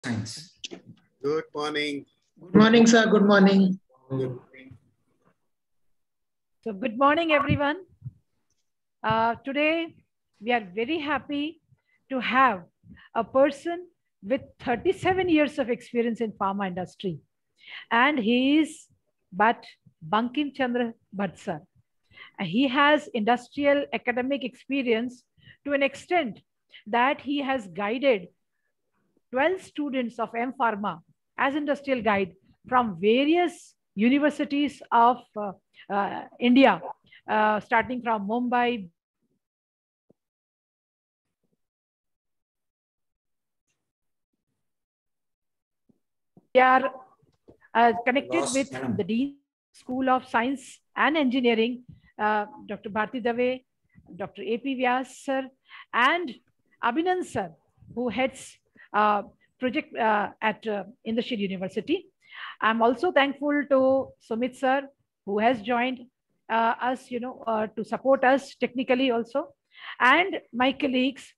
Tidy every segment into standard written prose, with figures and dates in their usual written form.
Science. Good morning. Good morning, sir. Good morning. Good morning. So good morning, everyone. Today, we are very happy to have a person with 37 years of experience in pharma industry. And he is Bankim Chandra Bhatt sir. He has industrial academic experience to an extent that he has guided 12 students of M Pharma as industrial guide from various universities of India, starting from Mumbai. We are connected with the Dean School of Science and Engineering, Dr. Bharti Dave, Dr. A.P. Vyas sir, and Abhinand sir, who heads project at Industrial University. I'm also thankful to Sumit sir, who has joined us, to support us technically also, and my colleagues.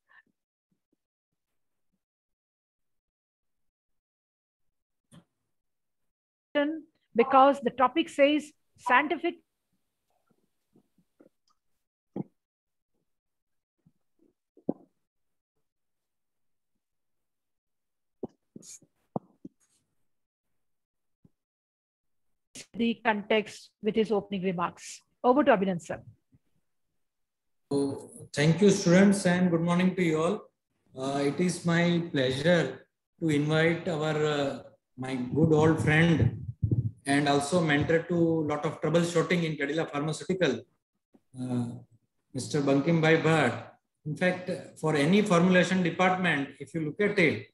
Because the topic says scientific the context with his opening remarks. Over to Abhinand sir. So, thank you, students, and good morning to you all. It is my pleasure to invite our my good old friend and also mentor to a lot of troubleshooting in Cadila Pharmaceutical, Mr. Bankim Bhai Bhatt. In fact, for any formulation department, if you look at it,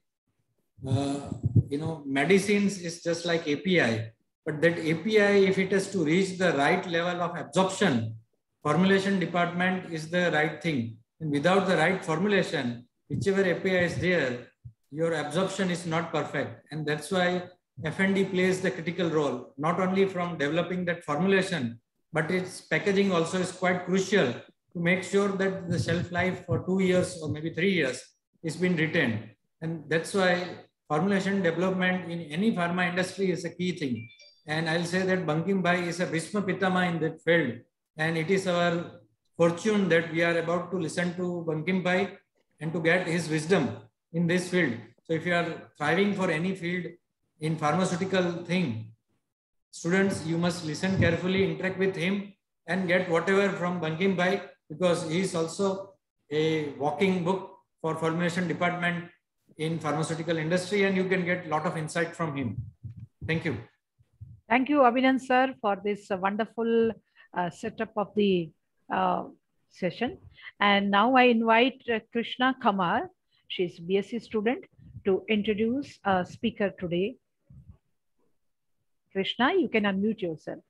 medicines is just like API, but that API, if it has to reach the right level of absorption, formulation department is the right thing. And without the right formulation, whichever API is there, your absorption is not perfect. And that's why F&D plays the critical role, not only from developing that formulation, but its packaging also is quite crucial to make sure that the shelf life for 2 years or maybe 3 years is being retained. And that's why formulation development in any pharma industry is a key thing. And I'll say that Bankim Bhai is a Bhishma Pitama in that field. And it is our fortune that we are about to listen to Bankim Bhai and to get his wisdom in this field. So if you are thriving for any field in pharmaceutical thing, students, you must listen carefully, interact with him and get whatever from Bankim Bhai, because he is also a walking book for formulation department in pharmaceutical industry, and you can get a lot of insight from him. Thank you. Thank you, Abhinand sir, for this wonderful setup of the session. And now I invite Krishna Kamar. She's a BSc student to introduce a speaker today. Krishna, you can unmute yourself.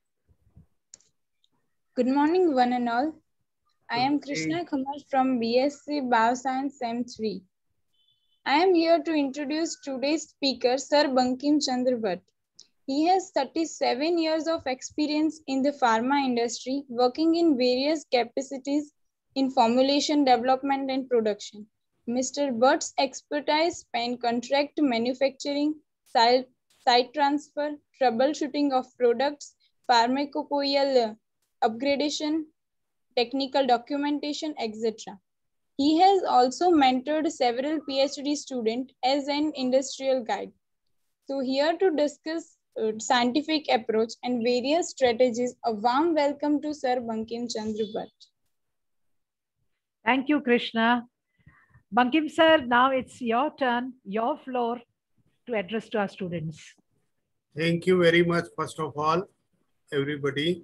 Good morning, one and all. I am Krishna Kamar from BSc Bioscience M3. I am here to introduce today's speaker, Sir Bankim Chandra Bhatt. He has 37 years of experience in the pharma industry, working in various capacities in formulation, development, and production. Mr. Bhatt's expertise span contract manufacturing, site transfer, troubleshooting of products, pharmacopoeial upgradation, technical documentation, etc. He has also mentored several PhD students as an industrial guide. So here to discuss scientific approach and various strategies, a warm welcome to Sir Bankim Chandra Bhatt. Thank you, Krishna. Bankim sir, now it's your turn, your floor to address to our students. Thank you very much, first of all, everybody,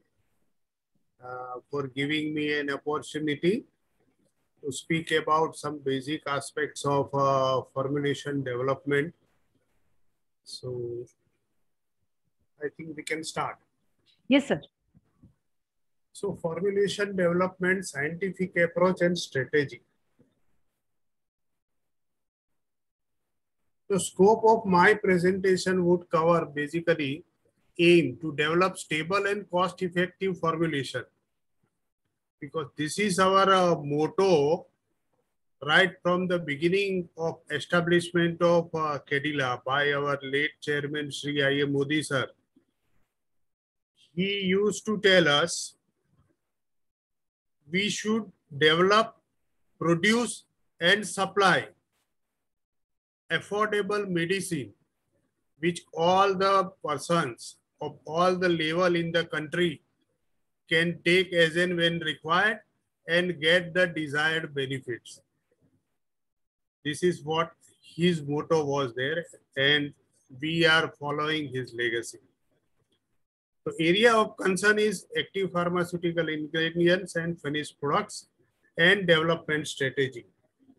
for giving me an opportunity to speak about some basic aspects of formulation development. So I think we can start. Yes, sir. So formulation development, scientific approach and strategy. The scope of my presentation would cover basically aim to develop stable and cost-effective formulation, because this is our motto right from the beginning of establishment of Cadila by our late chairman Sri I.A. Modi sir. He used to tell us we should develop, produce and supply affordable medicine which all the persons of all the level in the country can take as and when required and get the desired benefits. This is what his motto was there, and we are following his legacy. The area of concern is active pharmaceutical ingredients and finished products and development strategy.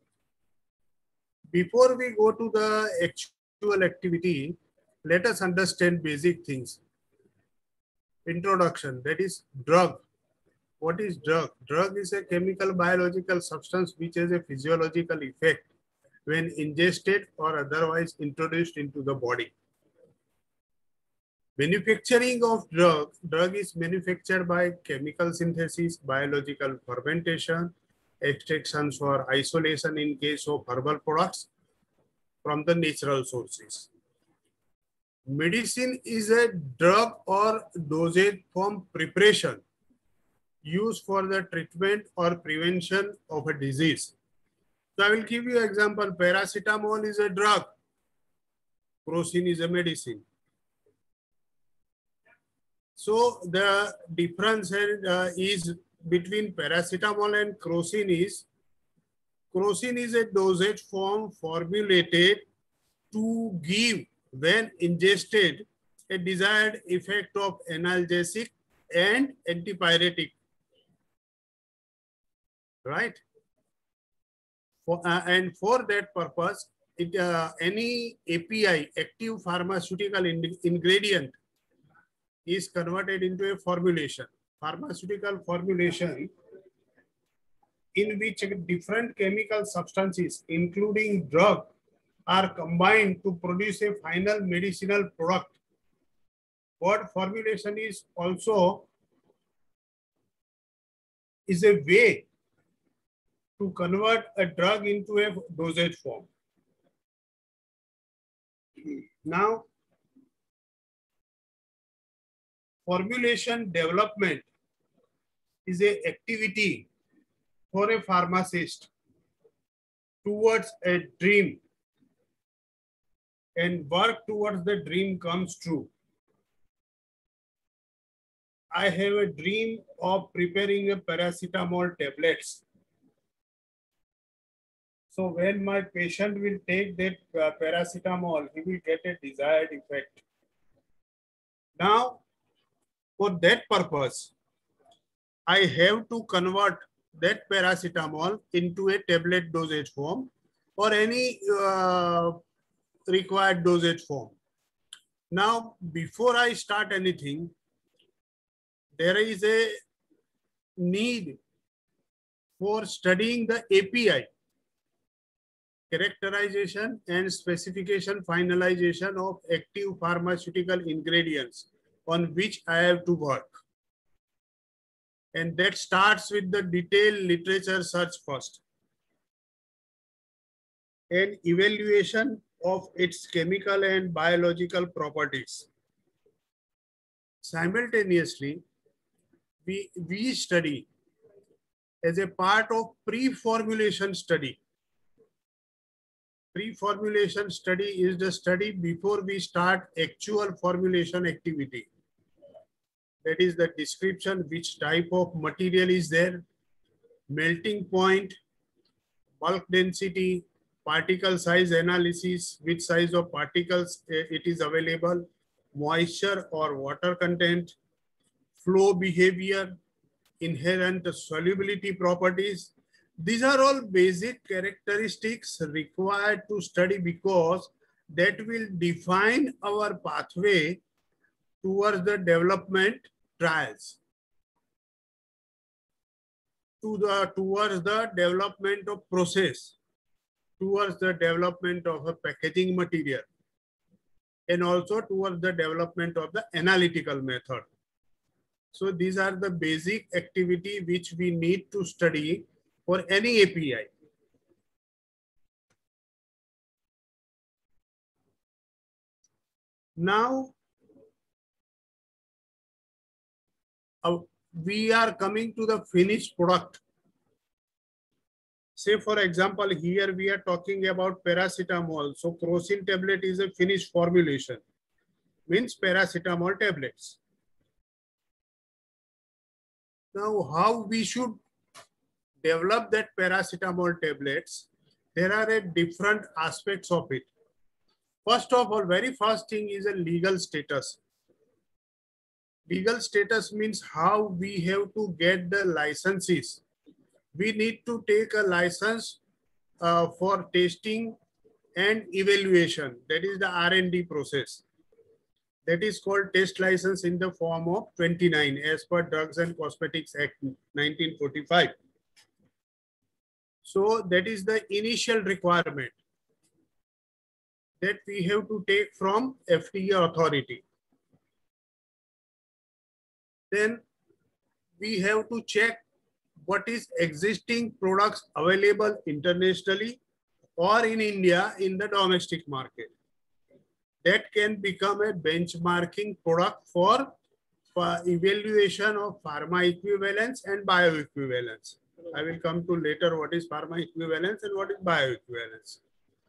Before we go to the actual activity, let us understand basic things. Introduction, that is drug. What is drug? Drug is a chemical biological substance which has a physiological effect when ingested or otherwise introduced into the body. Manufacturing of drug is manufactured by chemical synthesis, biological fermentation, extractions for isolation in case of herbal products from the natural sources. Medicine is a drug or dosage form preparation used for the treatment or prevention of a disease. So I will give you an example. Paracetamol is a drug. Crocin is a medicine. So the difference is between paracetamol and crocin is a dosage form formulated to give, when ingested, a desired effect of analgesic and antipyretic, right? And for that purpose, any API, active pharmaceutical ingredient, is converted into a formulation, pharmaceutical formulation, in which different chemical substances, including drug, are combined to produce a final medicinal product. What formulation is also is a way to convert a drug into a dosage form. Now, formulation development is an activity for a pharmacist towards a dream, and work towards the dream comes true. I have a dream of preparing a paracetamol tablets. So when my patient will take that paracetamol, he will get a desired effect. Now, for that purpose, I have to convert that paracetamol into a tablet dosage form or any required dosage form. Now, before I start anything, there is a need for studying the API, characterization and specification finalization of active pharmaceutical ingredients on which I have to work. And that starts with the detailed literature search first, and evaluation of its chemical and biological properties. Simultaneously, we study as a part of pre-formulation study. Pre-formulation study is the study before we start actual formulation activity. That is the description, which type of material is there, melting point, bulk density, particle size analysis, which size of particles it is available, moisture or water content, flow behavior, inherent solubility properties. These are all basic characteristics required to study, because that will define our pathway towards the development trials, towards the development of process, towards the development of a packaging material, and also towards the development of the analytical method. So these are the basic activity which we need to study for any API. Now, we are coming to the finished product. Say, for example, here we are talking about paracetamol. So, crocin tablet is a finished formulation, means paracetamol tablets. Now, how we should develop that paracetamol tablets? There are different aspects of it. First of all, very first thing is a legal status. Legal status means how we have to get the licenses. We need to take a license for testing and evaluation. That is the R&D process. That is called test license in the form of 29 as per Drugs and Cosmetics Act 1945. So that is the initial requirement that we have to take from FDA authority. Then we have to check what is existing products available internationally or in India in the domestic market. That can become a benchmarking product for evaluation of pharma equivalence and bioequivalence. I will come to later what is pharma equivalence and what is bioequivalence.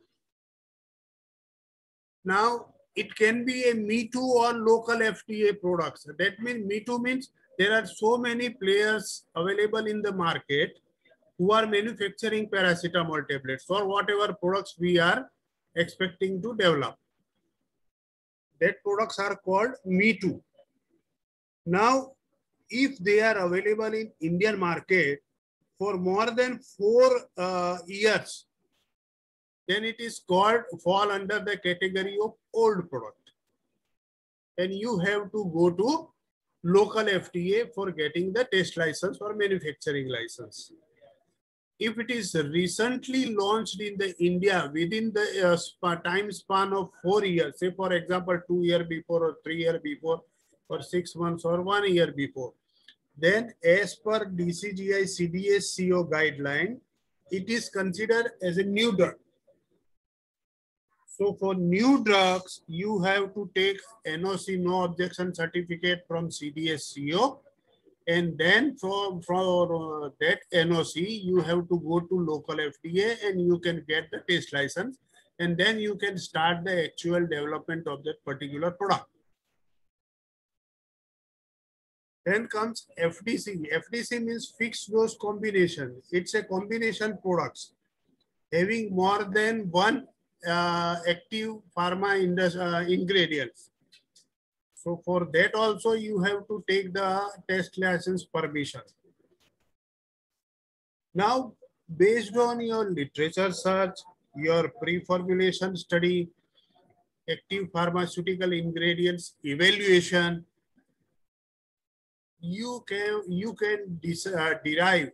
Now, it can be a Me Too or local FDA products. That means Me Too means there are so many players available in the market who are manufacturing paracetamol tablets or whatever products we are expecting to develop. That products are called Me Too. Now, if they are available in Indian market for more than 4 years, then it is called fall under the category of old product. And you have to go to local FDA for getting the test license or manufacturing license. If it is recently launched in the India within the time span of 4 years, say for example, 2 years before or 3 years before or 6 months or 1 year before, then as per DCGI CDSCO guideline, it is considered as a new drug. So for new drugs, you have to take NOC, no objection certificate from CDSCO. And then for that NOC, you have to go to local FDA and you can get the test license. And then you can start the actual development of that particular product. Then comes FDC. FDC means fixed dose combination. It's a combination products having more than one active pharma ingredients. So for that also you have to take the test license permission. Now, based on your literature search, your pre-formulation study, active pharmaceutical ingredients evaluation, you can derive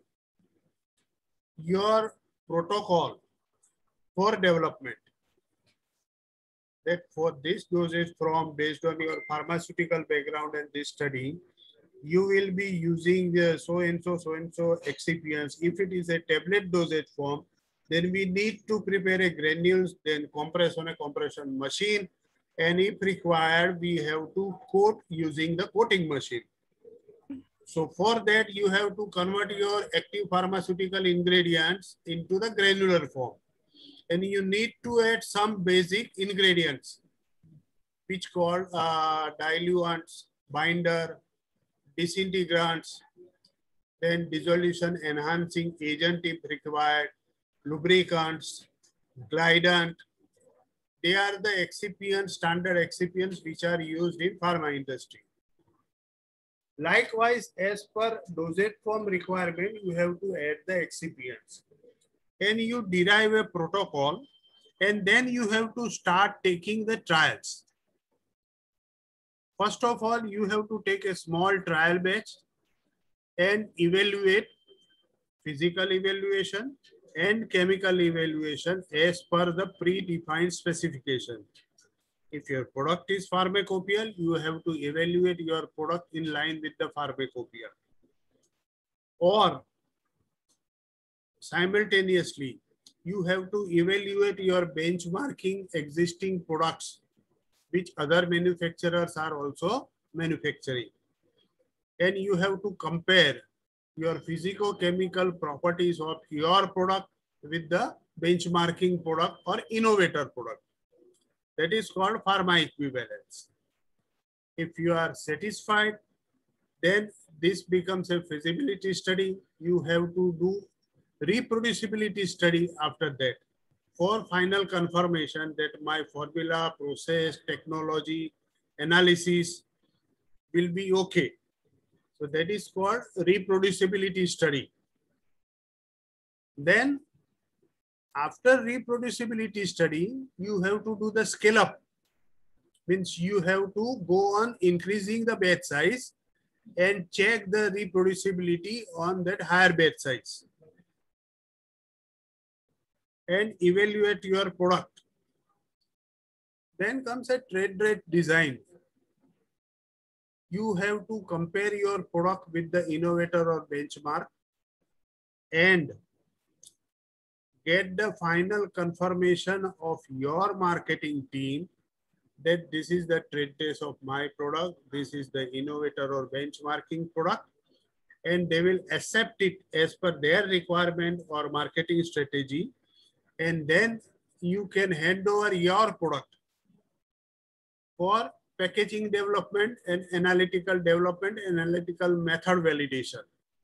your protocol for development. That for this dosage form, based on your pharmaceutical background and this study, you will be using the so-and-so excipients. If it is a tablet dosage form, then we need to prepare a granules, then compress on a compression machine. And if required, we have to coat using the coating machine. So for that, you have to convert your active pharmaceutical ingredients into the granular form. And you need to add some basic ingredients, which called diluents, binder, disintegrants, then dissolution enhancing agent if required, lubricants, glidant. They are the excipients, standard excipients which are used in pharma industry. Likewise, as per dosage form requirement, you have to add the excipients. And you derive a protocol, and then you have to start taking the trials. First of all, you have to take a small trial batch and evaluate physical evaluation and chemical evaluation as per the predefined specification. If your product is pharmacopoeia, you have to evaluate your product in line with the pharmacopoeia. Or simultaneously, you have to evaluate your benchmarking existing products which other manufacturers are also manufacturing. And you have to compare your physico-chemical properties of your product with the benchmarking product or innovator product. That is called pharma equivalence. If you are satisfied, then this becomes a feasibility study. You have to do reproducibility study after that for final confirmation that my formula, process, technology, analysis will be okay. So that is called reproducibility study. Then after reproducibility study, you have to do the scale up. Means you have to go on increasing the batch size and check the reproducibility on that higher batch size and evaluate your product. Then comes a trade rate design. You have to compare your product with the innovator or benchmark and get the final confirmation of your marketing team that this is the trade test of my product, this is the innovator or benchmarking product, and they will accept it as per their requirement or marketing strategy. And then you can hand over your product for packaging development and analytical development, analytical method validation.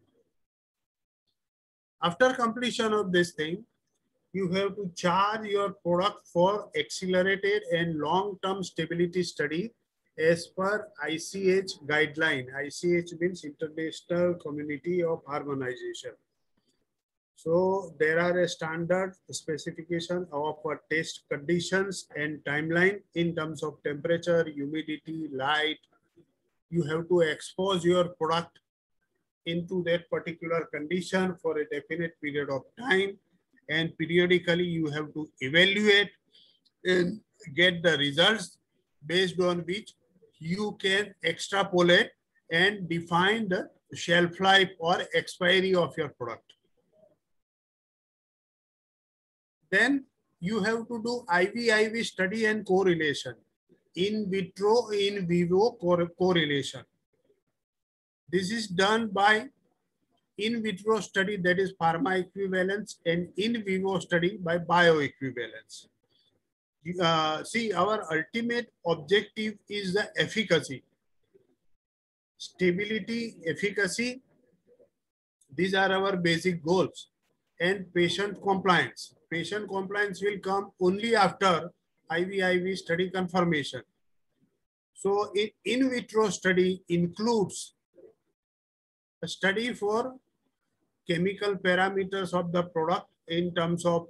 After completion of this thing, you have to charge your product for accelerated and long-term stability study as per ICH guideline. ICH means International Community of Harmonization. So there are a standard specification of test conditions and timeline in terms of temperature, humidity, light. You have to expose your product into that particular condition for a definite period of time. And periodically you have to evaluate and get the results based on which you can extrapolate and define the shelf life or expiry of your product. Then you have to do IV-IV study and correlation, in vitro, in vivo correlation. This is done by in vitro study, that is pharma equivalence, and in vivo study by bioequivalence. See, our ultimate objective is the efficacy, stability, efficacy. These are our basic goals. And patient compliance. Patient compliance will come only after IV-IV study confirmation. So in vitro study includes a study for chemical parameters of the product in terms of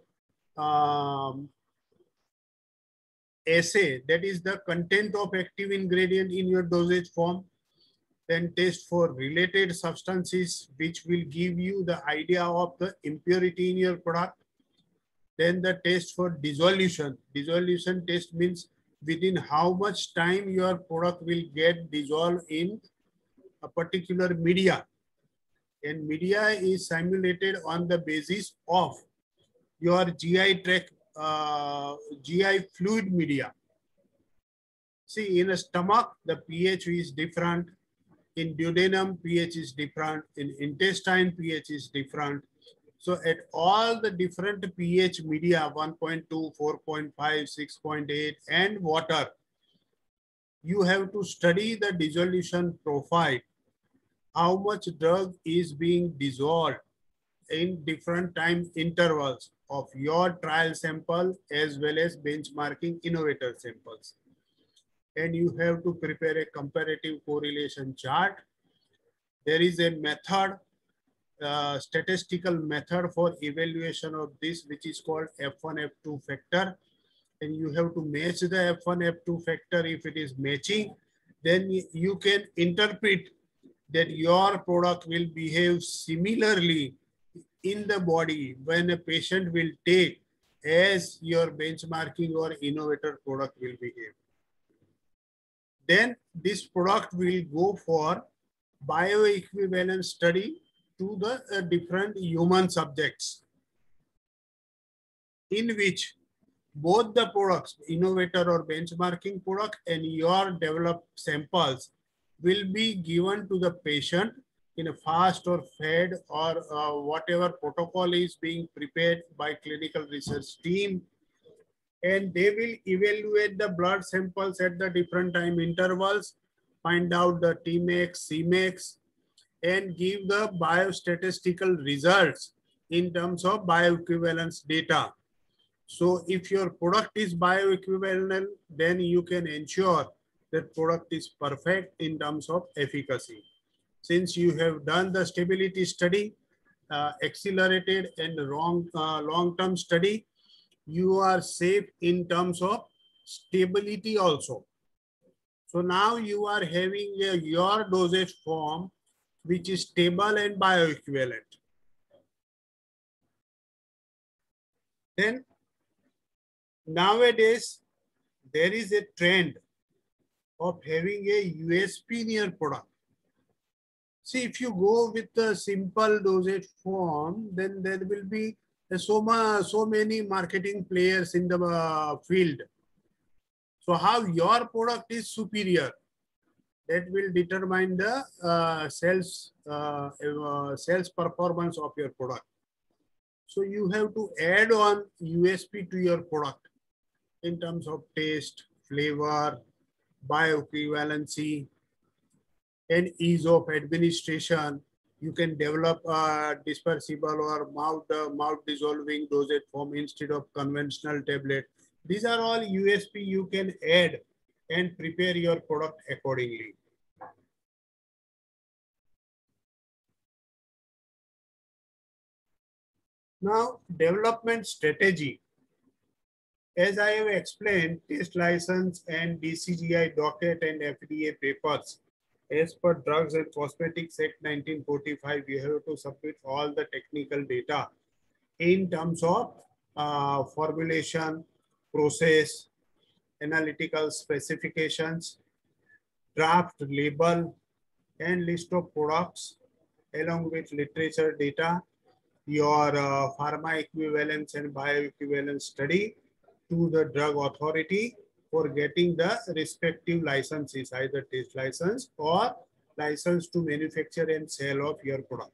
assay, that is the content of active ingredient in your dosage form. Then test for related substances, which will give you the idea of the impurity in your product. Then the test for dissolution. Dissolution test means within how much time your product will get dissolved in a particular media. And media is simulated on the basis of your GI tract, GI fluid media. See, in a stomach, the pH is different. In duodenum, pH is different. In intestine, pH is different. So at all the different pH media, 1.2, 4.5, 6.8, and water, you have to study the dissolution profile. How much drug is being dissolved in different time intervals of your trial sample as well as benchmarking innovator samples. And you have to prepare a comparative correlation chart. There is a method, statistical method for evaluation of this, which is called F1, F2 factor. And you have to match the F1, F2 factor. If it is matching, then you can interpret that your product will behave similarly in the body when a patient will take as your benchmarking or innovator product will behave. Then this product will go for bioequivalence study to the different human subjects, in which both the products, innovator or benchmarking product and your developed samples will be given to the patient in a fast or fed or whatever protocol is being prepared by clinical research team. And they will evaluate the blood samples at the different time intervals, find out the Tmax, Cmax, and give the biostatistical results in terms of bioequivalence data. So if your product is bioequivalent, then you can ensure that product is perfect in terms of efficacy. Since you have done the stability study, accelerated and long-term study, you are safe in terms of stability also. So now you are having your dosage form which is stable and bioequivalent. Then nowadays there is a trend of having a USP in your product. See, if you go with the simple dosage form, then there will be so many marketing players in the field. So how your product is superior, that will determine the sales performance of your product. So you have to add on USP to your product in terms of taste, flavor, bioequivalency, and ease of administration. You can develop a dispersible or mouth dissolving dosage form instead of conventional tablet. These are all USP you can add and prepare your product accordingly. Now, development strategy. As I have explained, test license and DCGI docket and FDA papers. As per Drugs and Cosmetics Act 1945, you have to submit all the technical data in terms of formulation, process, analytical specifications, draft label, and list of products, along with literature data, your pharma equivalence and bioequivalence study to the drug authority for getting the respective licenses, either test license or license to manufacture and sell of your product.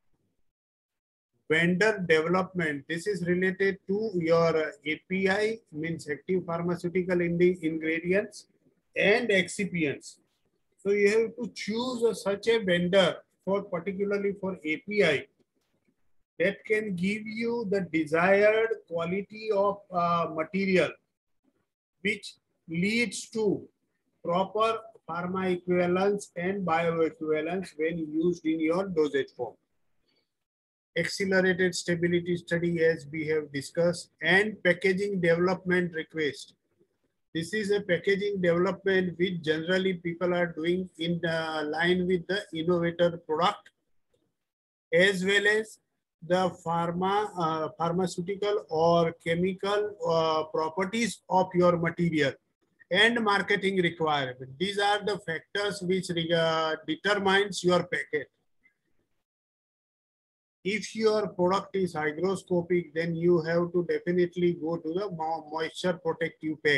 Vendor development, this is related to your API, means active pharmaceutical ingredients, and excipients. So you have to choose such a vendor for particularly for API that can give you the desired quality of material, which leads to proper pharma equivalence and bioequivalence when used in your dosage form. Accelerated stability study, as we have discussed, and packaging development request. This is a packaging development which generally people are doing in line with the innovator product, as well as the pharmaceutical or chemical properties of your material and marketing requirement. These are the factors which determines your packet. If your product is hygroscopic, then you have to definitely go to the moisture protective pack,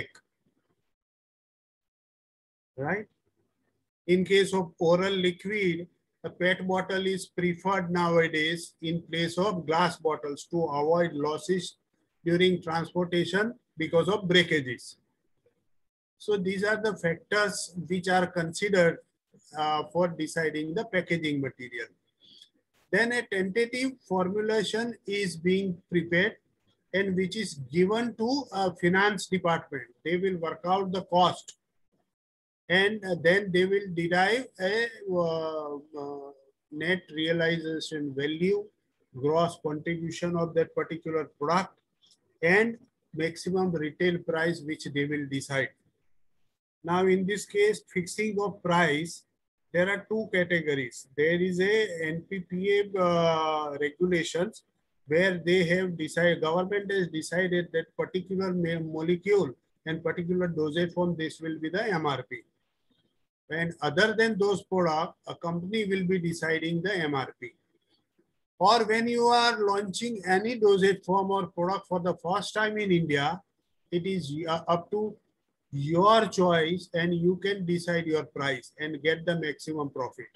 right? In case of oral liquid, a PET bottle is preferred nowadays in place of glass bottles to avoid losses during transportation because of breakages. So these are the factors which are considered for deciding the packaging material. Then a tentative formulation is being prepared and which is given to a finance department. They will work out the cost and then they will derive a net realization value, gross contribution of that particular product, and maximum retail price which they will decide. Now in this case, fixing of price, there are two categories. There is a NPPA regulations where they have decided, government has decided that particular molecule and particular dosage form, this will be the MRP. And other than those products, a company will be deciding the MRP. Or when you are launching any dosage form or product for the first time in India, it is up to your choice, and you can decide your price and get the maximum profit.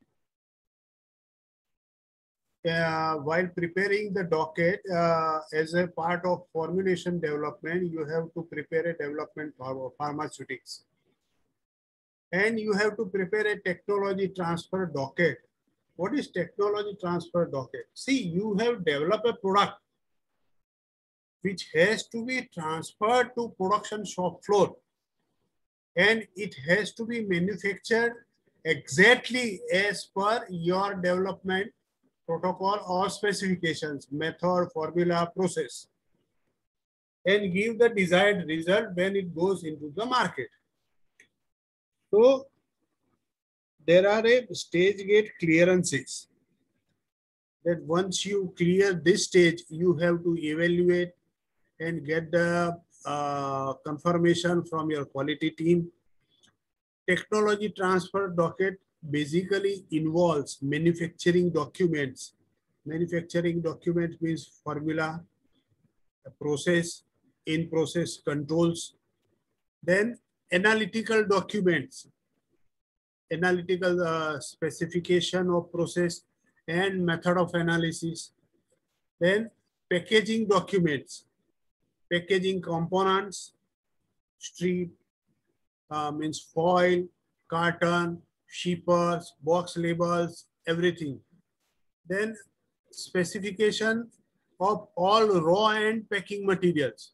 While preparing the docket as a part of formulation development, you have to prepare a development for pharmaceutics. And you have to prepare a technology transfer docket. What is technology transfer docket? See, you have developed a product which has to be transferred to production shop floor. And it has to be manufactured exactly as per your development protocol or specifications, method, formula, process, and give the desired result when it goes into the market. So there are a stage gate clearances that once you clear this stage, you have to evaluate and get the confirmation from your quality team. Technology transfer docket basically involves manufacturing documents. Manufacturing document means formula, process, in-process controls, then analytical documents, analytical specification of process and method of analysis, then packaging documents, packaging components, strip, means foil, carton, shippers, box labels, everything. Then specification of all raw and packing materials.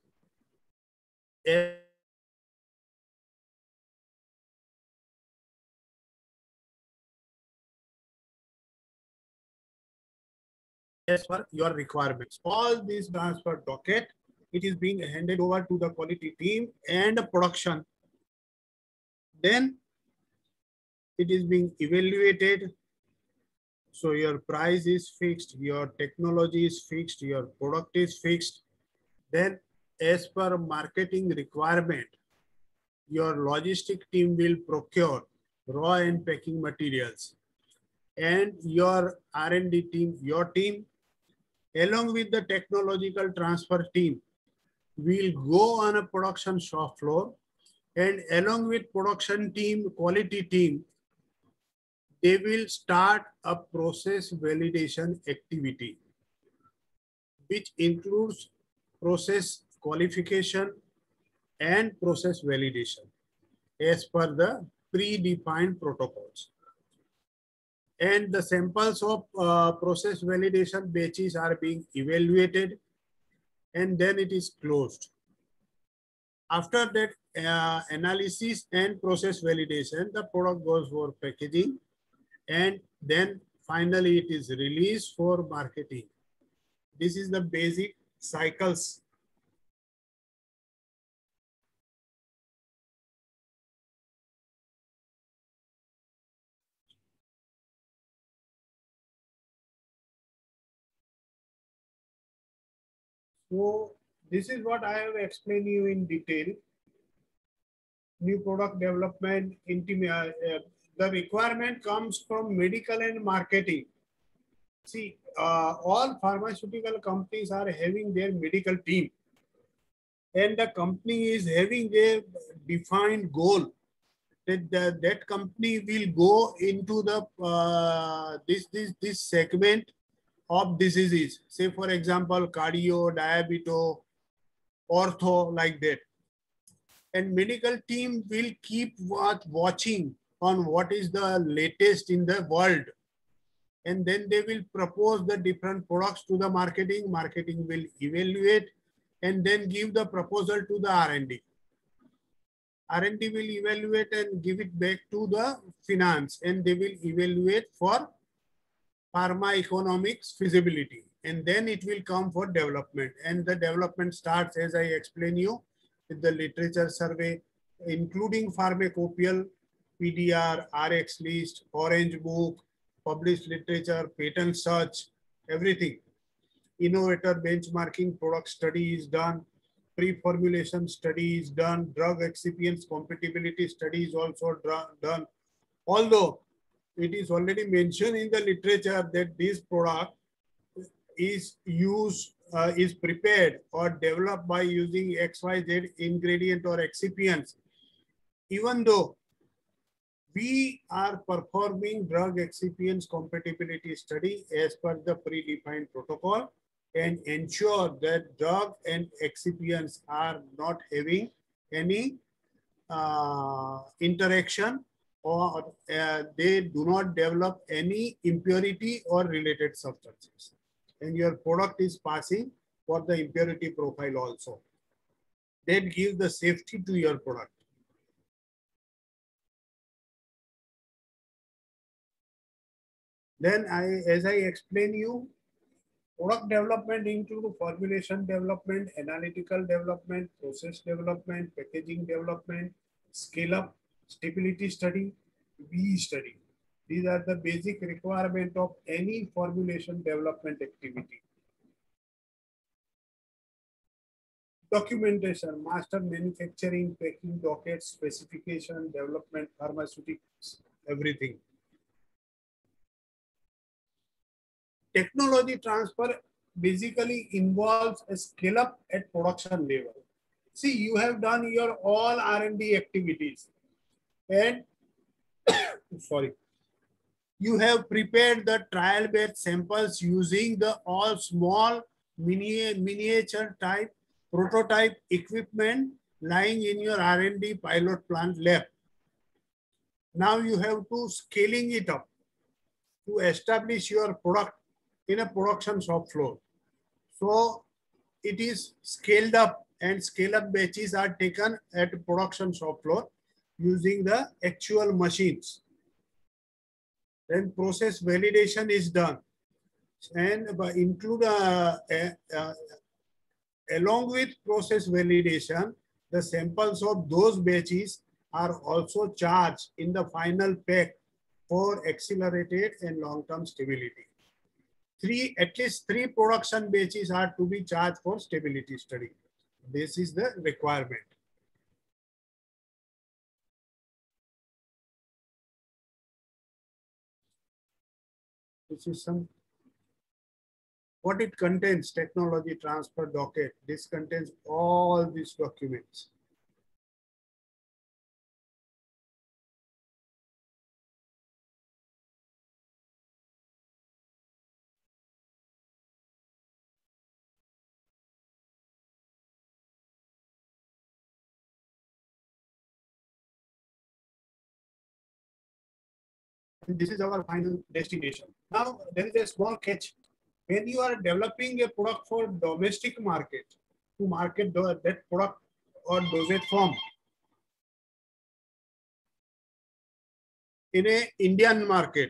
As per your requirements. All these transfer docket, it is being handed over to the quality team and production. Then it is being evaluated. So your price is fixed, your technology is fixed, your product is fixed. Then as per marketing requirement, your logistic team will procure raw and packing materials. And your R&D team, your team, along with the technological transfer team, will go on a production shop floor, and along with production team, quality team, they will start a process validation activity, which includes process qualification and process validation as per the predefined protocols. And the samples of process validation batches are being evaluated, and then it is closed. After that analysis and process validation, the product goes for packaging, and then finally it is released for marketing. This is the basic cycles. So this is what I have explained you in detail. New product development, the requirement comes from medical and marketing. See, all pharmaceutical companies are having their medical team, and the company is having a defined goal that that company will go into the this segment of diseases. Say for example, cardio, diabetes, ortho, like that. And medical team will keep watching on what is the latest in the world. And then they will propose the different products to the marketing. Marketing will evaluate and then give the proposal to the R&D. R&D will evaluate and give it back to the finance, and they will evaluate for pharma economics feasibility. And then it will come for development. And the development starts, as I explained you, with the literature survey, including pharmacopoeia, PDR, RX list, Orange Book, published literature, patent search, everything. Innovator benchmarking, product study is done, pre-formulation study is done, drug excipients compatibility study is also done. Although it is already mentioned in the literature that this product is used is prepared or developed by using XYZ ingredient or excipients, even though we are performing drug excipients compatibility study as per the predefined protocol and ensure that drug and excipients are not having any interaction or they do not develop any impurity or related substances. And your product is passing for the impurity profile also. That gives the safety to your product. Then as I explain you, product development include formulation development, analytical development, process development, packaging development, scale up, stability study, VE study. These are the basic requirement of any formulation development activity. Documentation, master manufacturing, packing dockets, specification, development, pharmaceuticals, everything. Technology transfer basically involves a scale up at production level. See, you have done your all R&D activities and sorry, you have prepared the trial batch samples using the all small miniature type prototype equipment lying in your R&D pilot plant lab. Now you have to scaling it up to establish your product in a production shop floor. So it is scaled up and scale up batches are taken at production shop floor using the actual machines. Then process validation is done and include along with process validation, the samples of those batches are also charged in the final pack for accelerated and long-term stability. At least three production batches are to be charged for stability study. This is the requirement. This is some what it contains, technology transfer docket. This contains all these documents. And this is our final destination. Now, there is a small catch. When you are developing a product for domestic market, to market that product or dosage form in a Indian market,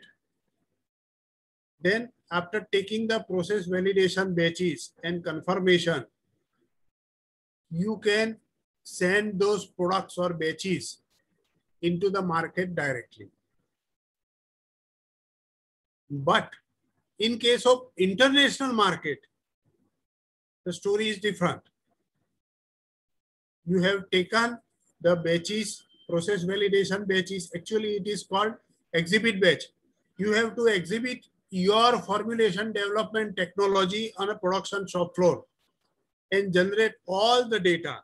then after taking the process validation batches and confirmation, you can send those products or batches into the market directly. But in case of international market, the story is different. You have taken the batches, process validation batches, actually it is called exhibit batch. You have to exhibit your formulation development technology on a production shop floor and generate all the data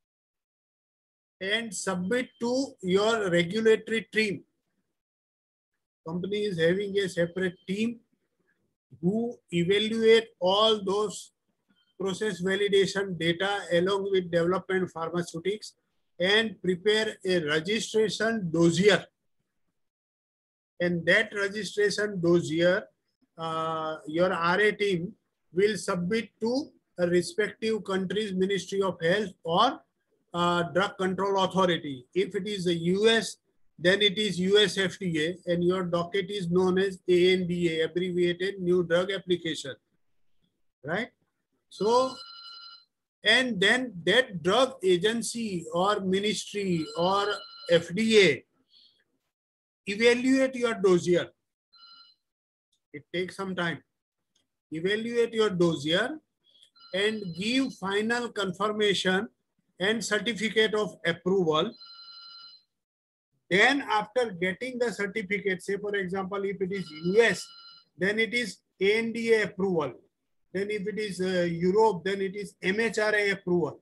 and submit to your regulatory team. Company is having a separate team who evaluate all those process validation data along with development pharmaceutics and prepare a registration dossier. And that registration dossier, your RA team will submit to a respective country's Ministry of Health or Drug Control Authority. If it is the US, then it is US FDA and your docket is known as ANDA, abbreviated New Drug Application, right? So, and then that drug agency or ministry or FDA evaluate your dossier. It takes some time. Evaluate your dossier and give final confirmation and certificate of approval. Then after getting the certificate, say for example, if it is US, then it is ANDA approval. Then if it is Europe, then it is MHRA approval.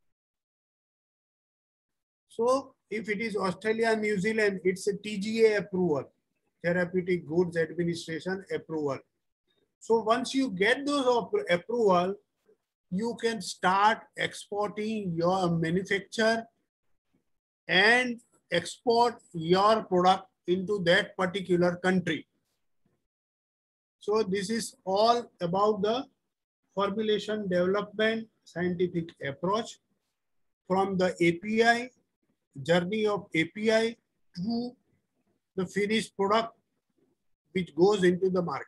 So if it is Australia and New Zealand, it's a TGA approval, Therapeutic Goods Administration approval. So once you get those approval, you can start exporting your manufacture and export your product into that particular country. So this is all about the formulation development scientific approach from the API, journey of API to the finished product which goes into the market.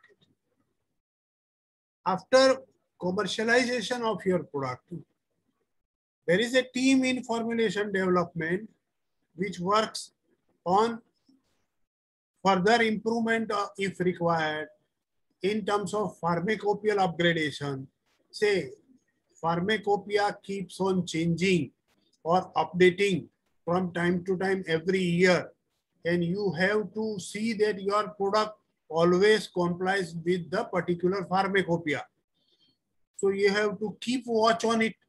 After commercialization of your product, there is a team in formulation development which works on further improvement if required in terms of pharmacopoeial upgradation. Say, pharmacopoeia keeps on changing or updating from time to time every year, and you have to see that your product always complies with the particular pharmacopoeia. So you have to keep watch on it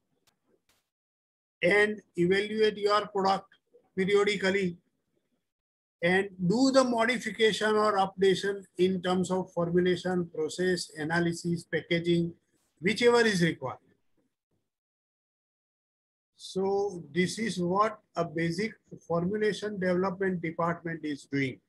and evaluate your product periodically and do the modification or updation in terms of formulation, process, analysis, packaging, whichever is required. So this is what a basic formulation development department is doing.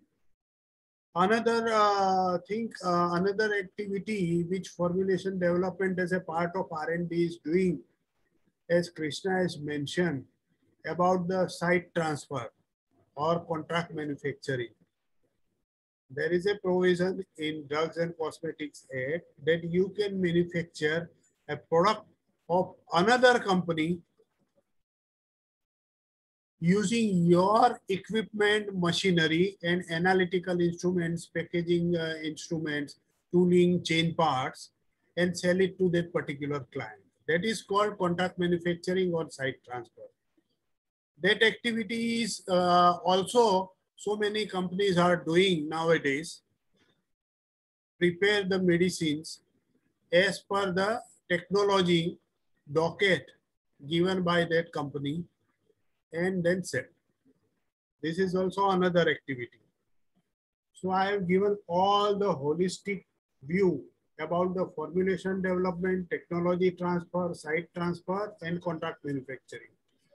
Another another activity which formulation development as a part of R&D is doing, as Krishna has mentioned, about the site transfer or contract manufacturing. There is a provision in Drugs and Cosmetics Act that you can manufacture a product of another company using your equipment, machinery, and analytical instruments, packaging instruments, tooling, chain parts, and sell it to that particular client. That is called contract manufacturing or site transfer. That activity is also so many companies are doing nowadays. Prepare the medicines as per the technology docket given by that company and then sell. This is also another activity. So I have given all the holistic view about the formulation development, technology transfer, site transfer, and contract manufacturing.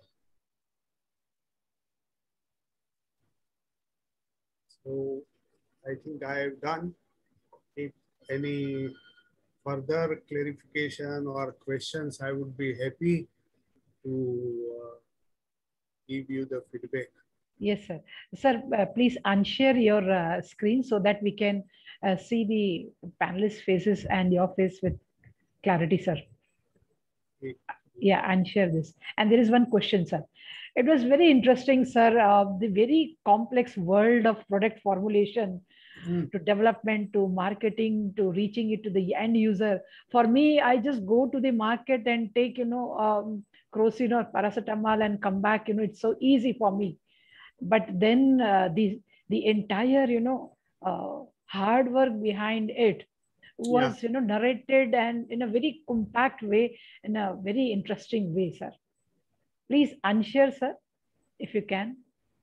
So I think I have done. If any further clarification or questions, I would be happy to give you the feedback. Yes, sir. Sir, please unshare your screen so that we can see the panelists' faces and your face with clarity, sir. Okay. Yeah, unshare this. And there is one question, sir. It was very interesting, sir, the very complex world of product formulation to development, to marketing, to reaching it to the end user. For me, I just go to the market and take, Crocin or paracetamol and come back. It's so easy for me. But then the entire, hard work behind it was, narrated and in a very compact way, in a very interesting way, sir. Please unshare, sir, if you can.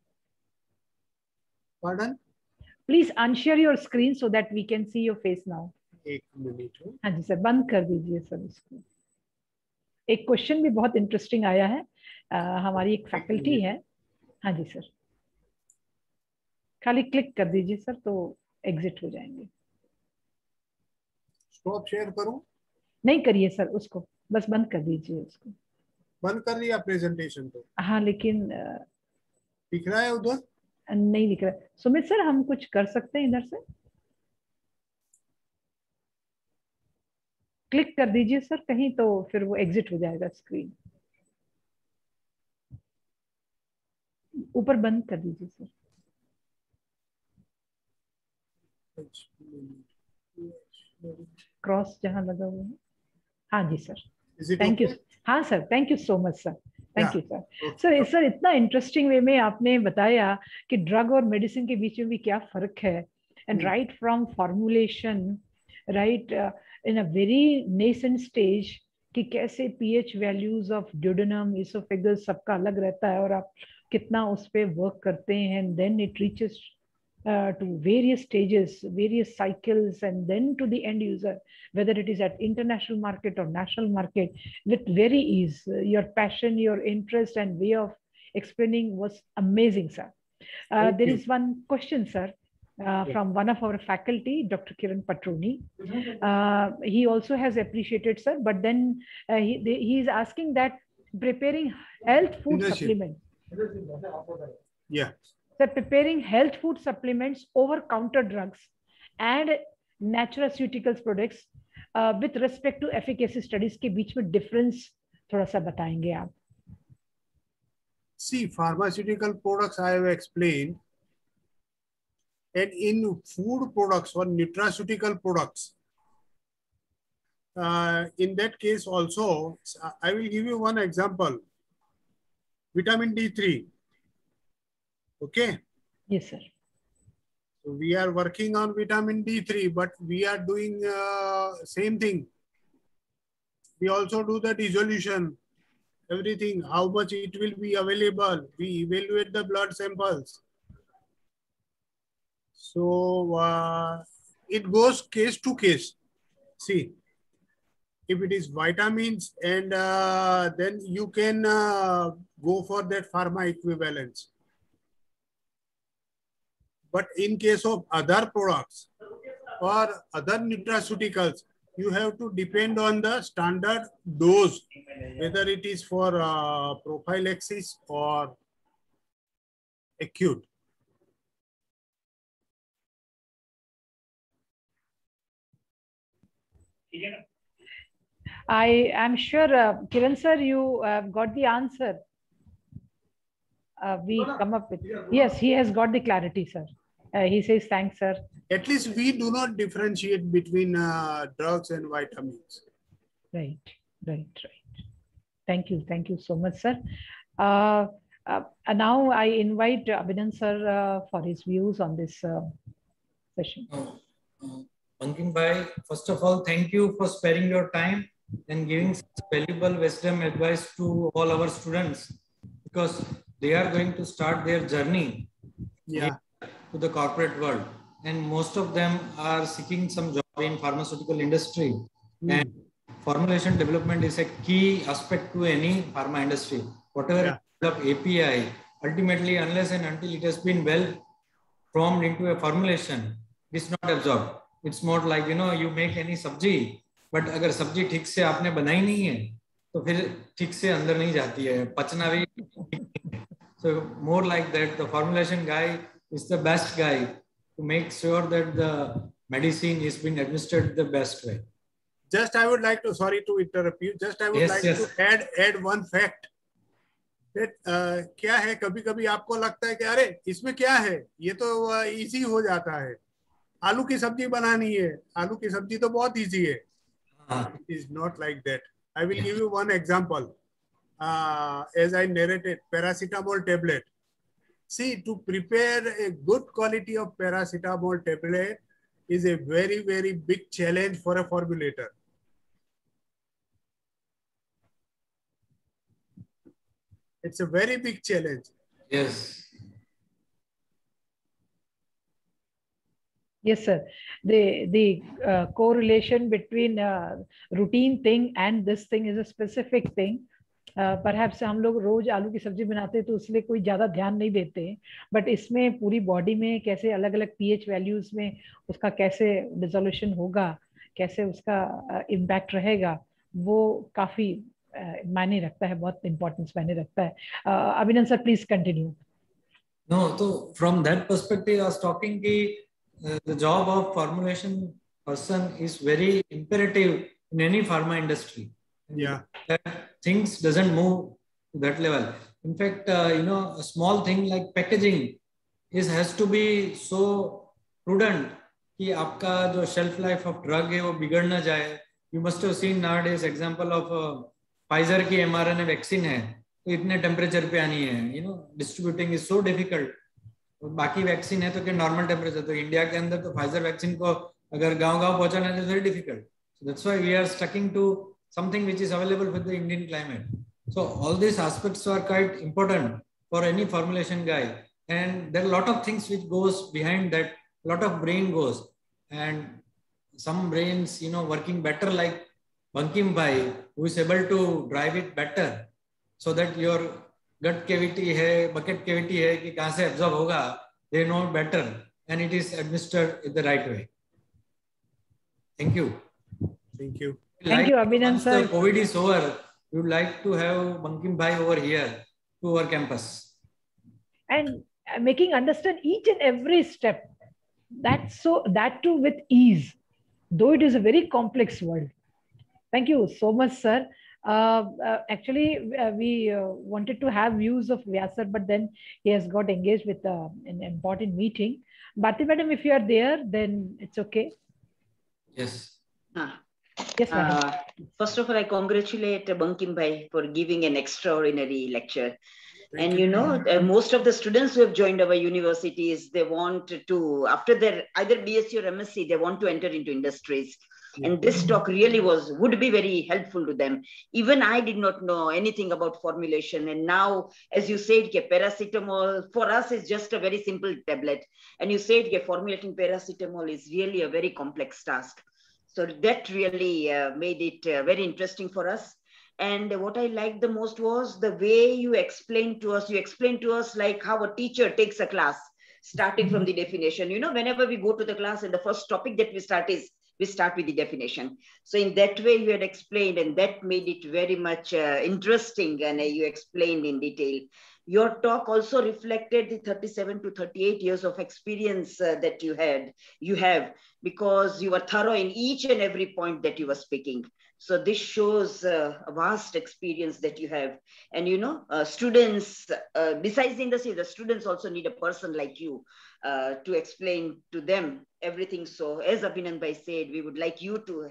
Pardon? Please unshare your screen so that we can see your face now. एक मिनट। हाँ जी sir, बंद कर दीजिए sir इसको। एक question भी बहुत इंटरेस्टिंग आया है, हमारी एक फैकल्टी है। हाँ जी सर, खाली क्लिक कर दीजिए सर तो एग्जिट हो जाएंगे। स्टॉप शेयर करूं? नहीं करिए सर, उसको बस बंद कर दीजिए उसको। बंद कर दिया प्रेजेंटेशन तो? हाँ लेकिन दिख रहा है उधर? नहीं दिख रहा। सुमित सर, हम कुछ कर सकते हैं इधर से? क्लिक कर दीजिए सर कहीं, तो फिर वो एग्जिट हो जाएगा स्क्रीन। ऊपर बंद कर दीजिए सर। क्रॉस जहां लगा हुआ है। हाँ जी सर, थैंक यू। हाँ sir, thank you so much sir, thank you sir. Sir इतना इंटरेस्टिंग वे में आपने बताया कि ड्रग और मेडिसिन के बीच में भी क्या फर्क है, and right from formulation, right in a very nascent stage कि कैसे pH values of duodenum, esophagus सबका अलग रहता है और आप कितना उस पे work करते हैं, and then it reaches to various stages, various cycles, and then to the end user, whether it is at international market or national market, with very ease. Your passion, your interest, and way of explaining was amazing, sir. There is one question, sir, from one of our faculty, Dr. Kiran Patroni. He also has appreciated, sir, but then he is asking that preparing health food supplements. Yeah. So preparing health food supplements over counter drugs and nutraceuticals products with respect to efficacy studies के बीच में difference थोड़ा सा बताएंगे आप? See, pharmaceutical products I have explained, and in food products or nutraceutical products, in that case also, I will give you one example. Vitamin D3. Okay. Yes, sir. So we are working on vitamin D3, but we are doing same thing. We also do the dissolution, everything, how much it will be available. We evaluate the blood samples. So it goes case to case. See, if it is vitamins, and then you can go for that pharma equivalence. But in case of other products or other nutraceuticals, you have to depend on the standard dose, whether it is for prophylaxis or acute. I am sure, Kiran sir, you got the answer. We come up with, yes, he has got the clarity, sir. He says, thanks, sir. At least we do not differentiate between drugs and vitamins. Right. Thank you so much, sir. And now I invite Abhinand sir for his views on this session. Bankim Bhai, first of all, thank you for sparing your time and giving such valuable wisdom advice to all our students, because they are going to start their journey to the corporate world, and most of them are seeking some job in pharmaceutical industry. And formulation development is a key aspect to any pharma industry. Whatever API, ultimately, unless and until it has been well formed into a formulation, it's not absorbed. It's more like, you make any sabji, but अगर सब्जी ठीक से आपने बनाई नहीं है तो फिर ठीक से अंदर नहीं जाती है, पचना भी. So more like that, the formulation guy is the best guy to make sure that the medicine is being administered the best way. Just I would like to, sorry to interrupt you, just I would like to add one fact. That क्या है, कभी-कभी आपको लगता है कि अरे इसमें क्या है, ये तो इजी हो जाता है, आलू की सब्जी बनानी है, आलू की सब्जी तो बहुत इजी है. It is not like that. I will give you one example. As I narrated, paracetamol tablet. See, to prepare a good quality of paracetamol tablet is a very, very big challenge for a formulator. It's a very big challenge. Yes. Yes, sir. The correlation between routine thing and this thing is a specific thing. Perhaps हम लोग रोज आलू की सब्जी बनाते हैं तो उसलिए कोई ज्यादा ध्यान नहीं देते हैं, बट इसमें पूरी बॉडी में कैसे अलग अलग पीएच वैल्यूज में उसका कैसे डिसोल्यूशन होगा, कैसे उसका इम्पैक्ट रहेगा, वो काफी मायने रखता है, बहुत इंपॉर्टेंस मायने रखता है. अभिनंदन sir, please continue. No, so from that perspective, I was talking the job of formulation person is very imperative in any pharma industry. Yeah. That things doesn't move to that level. In fact, a small thing like packaging has to be so prudent कि आपका जो shelf life of drug है वो बिगड़ ना जाए. You must have seen nowadays example of Pfizer की mRNA vaccine है, तो इतने टेम्परेचर पे आनी है. Distributing is so difficult. बाकी वैक्सीन है तो क्या नॉर्मल टेम्परेचर, तो इंडिया के अंदर तो फाइजर वैक्सीन को अगर गांव-गांव पहुंचाना है तो very difficult. So that's why we are sticking to something which is available with the Indian climate. So all these aspects are quite important for any formulation guy. And there are a lot of things which goes behind that, a lot of brain goes. And some brains, working better like Bankim Bhai, who is able to drive it better so that your gut cavity hai, bucket cavity hai, ki kahan se absorb hoga, they know better and it is administered in the right way. Thank you. Thank you. Thank you, Abhinand Once sir. the COVID is over, we would like to have Bankim Bhai over here to our campus. And making understand each and every step. That too with ease, though it is a very complex world. Thank you so much, sir. Actually, we wanted to have views of Vyasar, but then he has got engaged with an important meeting. Bharti madam, if you are there, then it's okay. Yes. Yes, madam. First of all, I congratulate Bankim Bhai for giving an extraordinary lecture. Thank And most of the students who have joined our universities, they want to, after their either BSc or MSc, they want to enter into industries. And this talk really would be very helpful to them. Even I did not know anything about formulation. And now, as you said, paracetamol for us is just a very simple tablet. And you said formulating paracetamol is really a very complex task. So that really made it very interesting for us. And what I liked the most was the way you explained to us. You explained to us like how a teacher takes a class, starting from the definition. Whenever we go to the class and the first topic that we start with the definition. So in that way you had explained, and that made it very much interesting, and you explained in detail. Your talk also reflected the 37 to 38 years of experience that you have, because you were thorough in each and every point that you were speaking. So this shows a vast experience that you have. And students, besides the industry, the students also need a person like you to explain to them everything. So as Abhinand Bhai said, we would like you to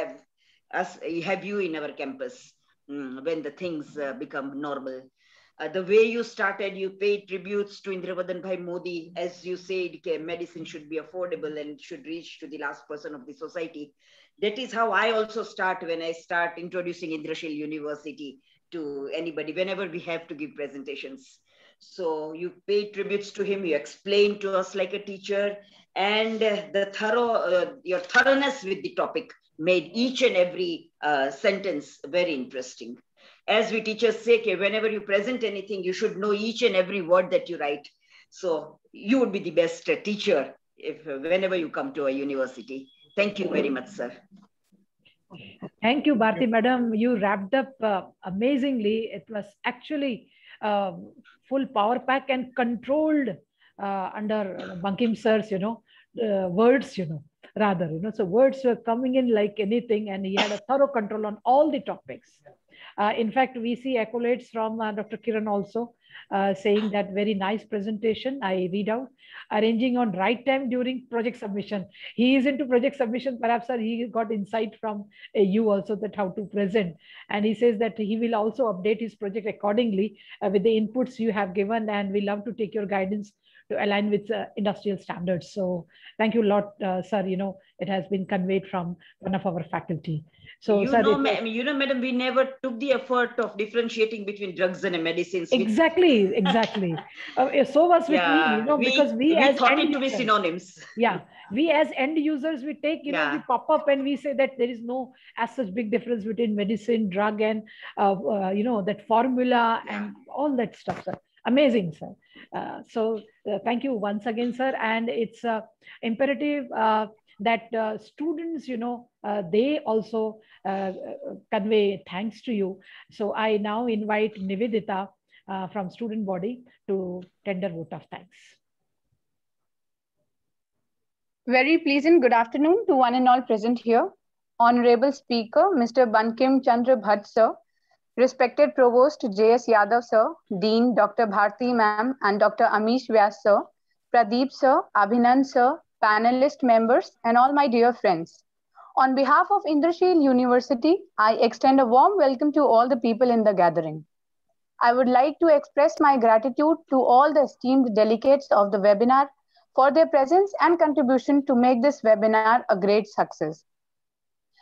have you in our campus when the things become normal. The way you started, you paid tributes to Indravadan Bhai Modi. As you said, medicine should be affordable and should reach to the last person of the society. That is how I also start when I start introducing Indrashil University to anybody, whenever we have to give presentations. So you pay tributes to him, you explain to us like a teacher, and your thoroughness with the topic made each and every sentence very interesting. As we teachers say, whenever you present anything, you should know each and every word that you write. So you would be the best teacher whenever you come to a university. Thank you very much, sir. Thank you, Bharti madam. You wrapped up amazingly. It was actually full power pack and controlled under Bankim sir's, words, rather, so words were coming in like anything, and he had a thorough control on all the topics. In fact, we see accolades from Dr. Kiran also saying that very nice presentation. I read out, arranging on right time during project submission. He is into project submission. Perhaps sir, he got insight from you also that how to present. And he says that he will also update his project accordingly with the inputs you have given. And we love to take your guidance to align with industrial standards. So thank you a lot, sir. It has been conveyed from one of our faculty. So, madam, we never took the effort of differentiating between drugs and medicines. Exactly. So was with me, because we as thought it to be synonyms. Yeah, we as end users, we take, we pop up and we say that there is no as such big difference between medicine, drug, and that formula and all that stuff, sir. Amazing, sir. So thank you once again, sir. And it's imperative that students, they also convey thanks to you. So I now invite Nivedita from student body to tender vote of thanks. Very pleasant good afternoon to one and all present here. Honorable Speaker, Mr. Bankim Chandra Bhatt, sir. Respected Provost J.S. Yadav, sir. Dean Dr. Bharti ma'am and Dr. Amish Vyas, sir. Pradeep, sir. Abhinand, sir. Panelist members and all my dear friends. On behalf of Indrashil University, I extend a warm welcome to all the people in the gathering. I would like to express my gratitude to all the esteemed delegates of the webinar for their presence and contribution to make this webinar a great success.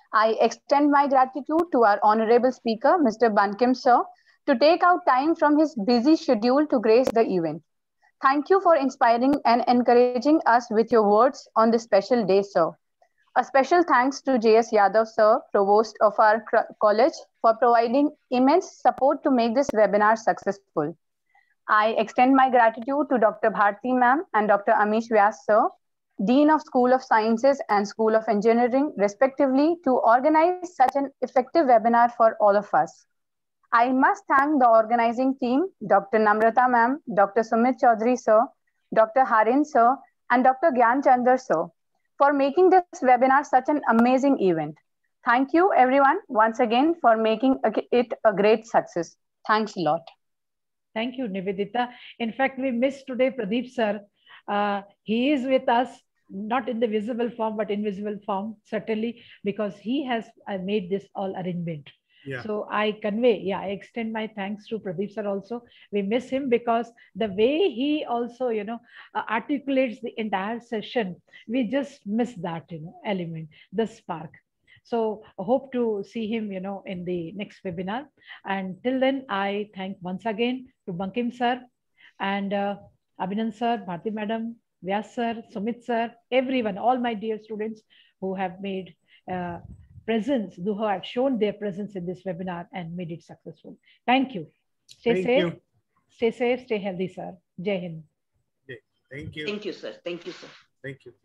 I extend my gratitude to our honorable speaker, Mr. Bankim sir, to take out time from his busy schedule to grace the event. Thank you for inspiring and encouraging us with your words on this special day, sir. A special thanks to J.S. Yadav sir, Provost of our college, for providing immense support to make this webinar successful. I extend my gratitude to Dr. Bharti ma'am and Dr. Amish Vyas sir, Dean of School of Sciences and School of Engineering, respectively, to organize such an effective webinar for all of us. I must thank the organizing team, Dr. Namrata ma'am, Dr. Sumit Chaudhary sir, Dr. Harin sir, and Dr. Gyan Chandar sir, for making this webinar such an amazing event. Thank you everyone once again for making it a great success. Thanks a lot. Thank you, Nivedita. In fact, we missed today Pradeep sir. He is with us, not in the visible form, but invisible form, certainly, because he has made this all arrangement. Yeah. So I convey, I extend my thanks to Pradeep sir also. We miss him because the way he also, articulates the entire session, we just miss that, element, the spark. So I hope to see him, in the next webinar. And till then, I thank once again to Bankim sir and Abhinand sir, Bharti madam, Vyas sir, Sumit sir, everyone, all my dear students who have made presence, who have shown their presence in this webinar and made it successful. Thank you. Stay safe. Stay safe, stay healthy, sir. Jai Hind. Thank you. Thank you, sir. Thank you, sir. Thank you.